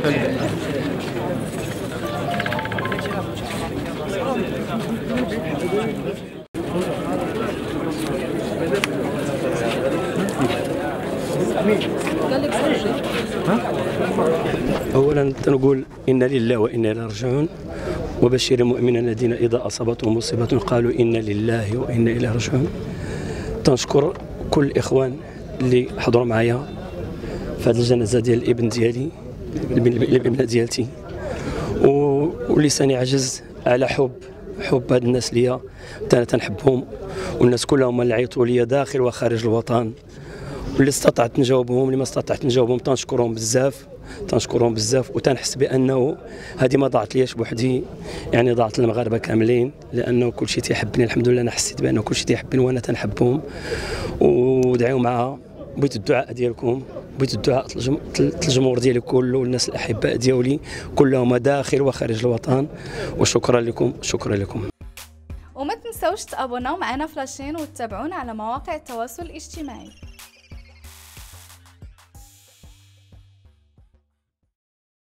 اولا تنقول انا لله وانا اليه راجعون، وبشر المؤمنين الذين اذا اصابتهم مصيبه قالوا انا لله وانا اليه راجعون. تنشكر كل الاخوان اللي حضروا معايا في هذه الجنازه ديال الابن ديالي، الابنه ديالتي، ولساني عجز على حب هاد الناس ليا، انا تنحبهم، والناس كلهم اللي عيطوا ليا داخل وخارج الوطن، واللي استطعت نجاوبهم، اللي ما استطعت نجاوبهم تنشكرهم بزاف، وتنحس بانه هذه ما ضاعت ليش بوحدي، يعني ضاعت للمغاربه كاملين، لانه كل شيء تيحبني. الحمد لله انا حسيت بانه كل شيء تيحبني وانا تنحبهم، ودعيو معها. بغيت الدعاء ديالكم، بغيت الدعاء الجمهور ديالي كله، والناس الاحباء ديالي كلهم داخل وخارج الوطن، وشكرا لكم، شكرا لكم. وما تنسوش تابوناو معنا في لاشين وتتابعونا على مواقع التواصل الاجتماعي.